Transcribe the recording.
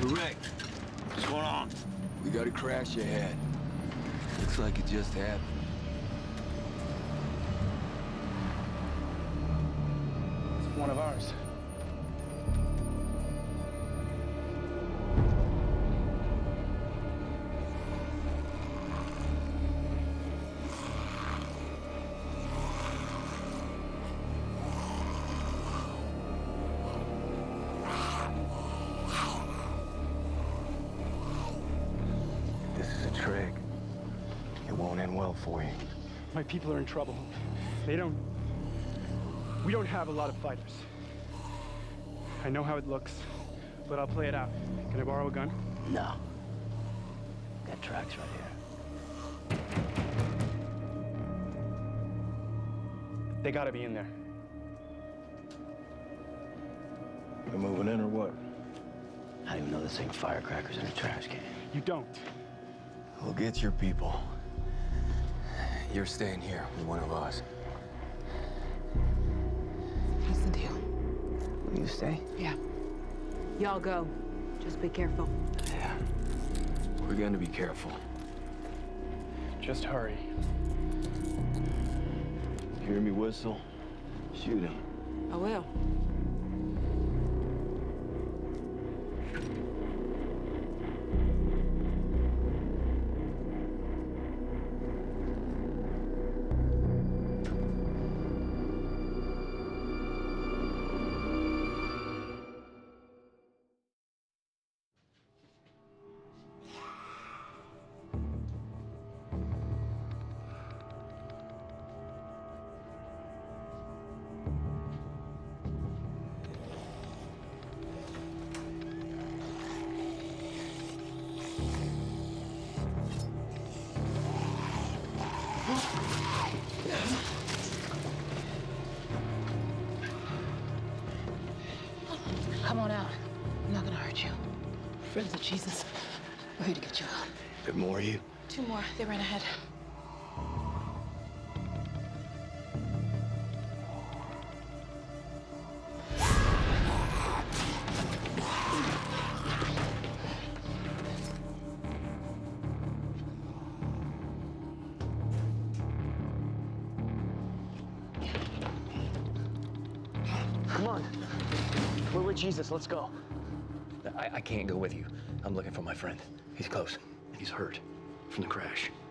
Rick, what's going on? We got a crash ahead. Looks like it just happened. It's one of ours. This is a trick. It won't end well for you. My people are in trouble. We don't have a lot of fighters. I know how it looks, but I'll play it out. Can I borrow a gun? No. Got tracks right here. They gotta be in there. We're moving in or what? I don't even know this ain't firecrackers in a trash can. You don't. We'll get your people. You're staying here with one of us. What's the deal? Will you stay? Yeah. Y'all go. Just be careful. Yeah. We're gonna be careful. Just hurry. Hear me whistle? Shoot him. I will. Come on out. I'm not gonna hurt you. Friends of Jesus. We're here to get you out. Bit more of you? 2 more. They ran ahead. Come on. We're with Jesus. Let's go. I can't go with you. I'm looking for my friend. He's close. He's hurt from the crash.